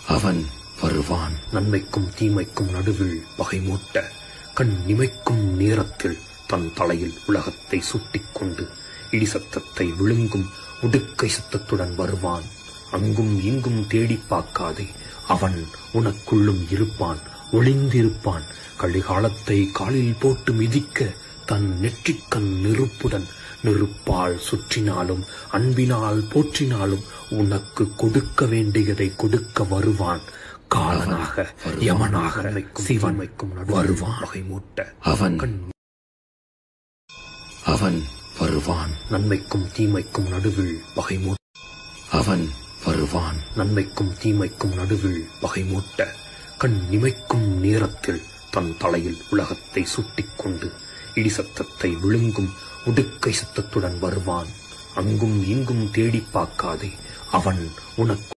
அவன் வருவான். நன்மைக்கும் தீமைக்கும் நடுவில் பகை மூட்ட கண் இமைக்கும் நேரத்தில் தன் தலையில் உலகத்தை சுட்டிக் கொண்டு இடி சத்தத்தை விழுங்கும் உடுக்கை சத்தத்துடன் வருவான். அங்கும் இங்கும் தேடி பார்க்காதே, அவன் உனக்குள்ளும் இருப்பான், ஒளிந்திருப்பான். கலிகாலத்தை காலில் போட்டு மிதிக்க தன் நெற்றிக்கண் நெருப்புடன் நெருப்பால் சுற்றினாலும் அன்பினால் போற்றினாலும் உனக்கு கொடுக்க வேண்டியதை கொடுக்க வருவான். காலனாக யமனாக சிவன் வருவான். வகை மூட்ட அவன் வருவான். நன்மைக்கும் தீமைக்கும் நடுவில் பகை மூட்ட அவன் வருவான். நன்மைக்கும் தீமைக்கும் நடுவில் பகை மூட்ட கண் இமைக்கும் நேரத்தில் தன் தலையில் உலகத்தை சுட்டிக் கொண்டு இடி சத்தத்தை விழுங்கும் உடுக்கை சத்தத்துடன் வருவான். அங்கும் இங்கும் தேடி பார்க்காதே, அவன் உனக்கு